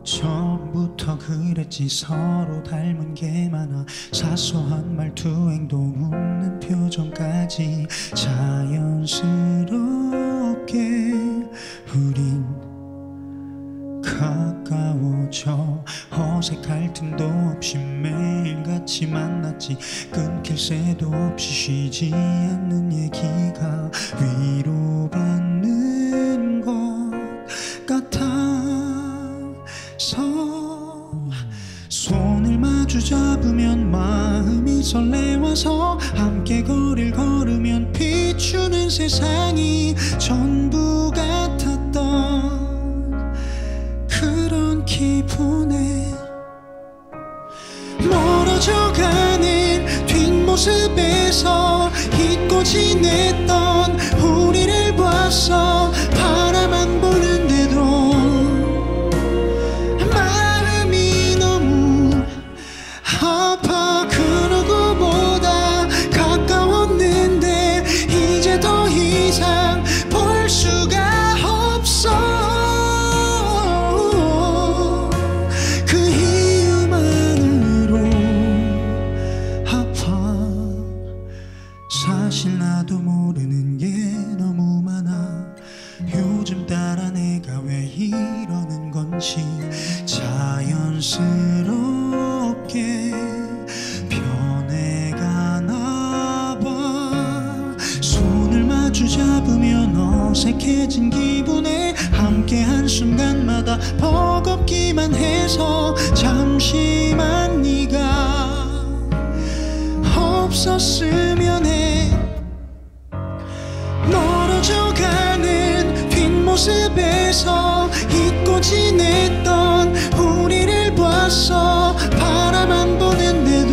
처음부터 그랬지. 서로 닮은 게 많아. 사소한 말투 행동 웃는 표정까지 자연스럽게 우린 가까워져. 어색할 틈도 없이 매일같이 만났지. 끊길 새도 없이 쉬지 않는 얘기가 위로받는 것 같아서 손을 마주 잡으면 마음이 설레와서 함께 거리를 걸으면 비추는 세상이 전부 같았던 그런 기분에 멀어져가는 뒷모습에서 잊고 지냈던 우리를 봤어. 바라만 보는데도 마음이 너무 아파. 그 누구보다 가까웠는데 이제 더 이상 볼 수가 없어. 그 이유만으로 아파. 사실 나도 모르는 게 너무 많아. 요즘 따라 내가 왜 이러는 건지 자연스럽게 변해가나 봐. 손을 마주 잡으면 어색해진 기분에 함께 한순간마다 버겁기만 해서 잠시만 네가 없었으면 해. 멀어져가는 뒷모습에서 잊고 지냈던 우리를 봤어. 바라만 보는데도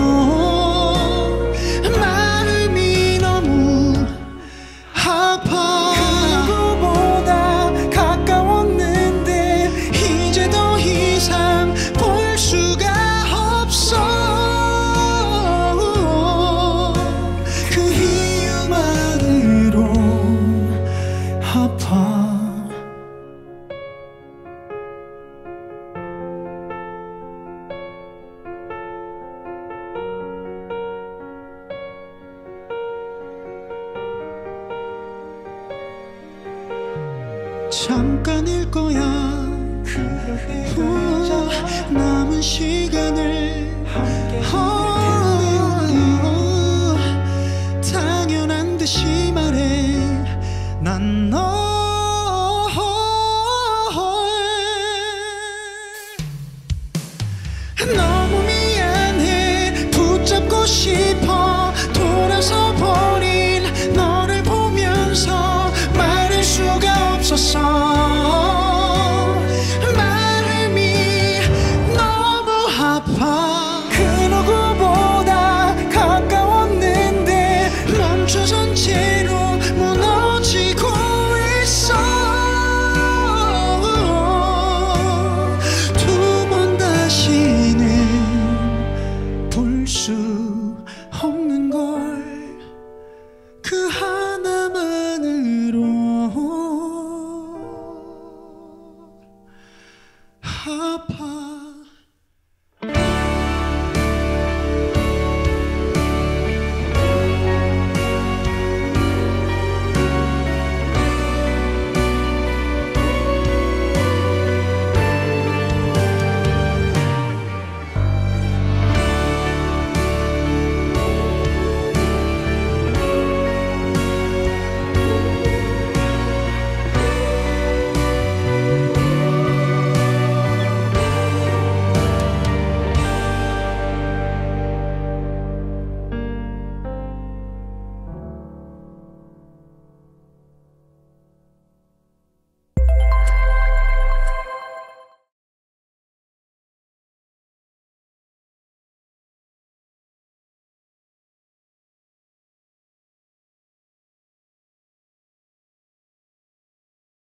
마음이 너무 아파. 그 누구보다 가까웠는데 이제 더 이상 볼 수가 없어. 그 이유만으로 아파. 잠깐일 거야. 남은 시간을 당연한 듯이 말해. 난 너 너무 미안해. 붙잡고 싶어. 돌아서 버린 너를 보면서 말할 수가 없었어.